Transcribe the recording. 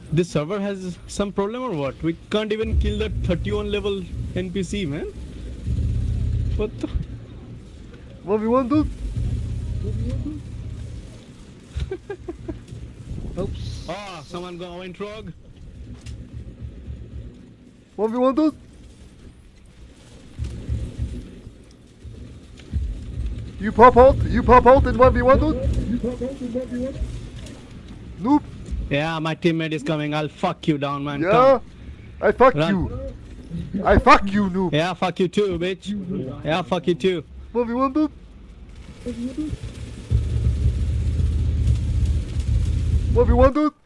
This server has some problem or what? We can't even kill that 31 level NPC, man. What the? 1v1, dude. Oops. Ah, someone went rogue. 1v1, dude. You pop out in 1v1, dude. Noob. Yeah, my teammate is coming. I'll fuck you down, man. Yeah. Come. I fuck Run. you. I fuck you, noob. Yeah, fuck you too, bitch. Yeah, fuck you too. 1v1, dude. 1v1, dude.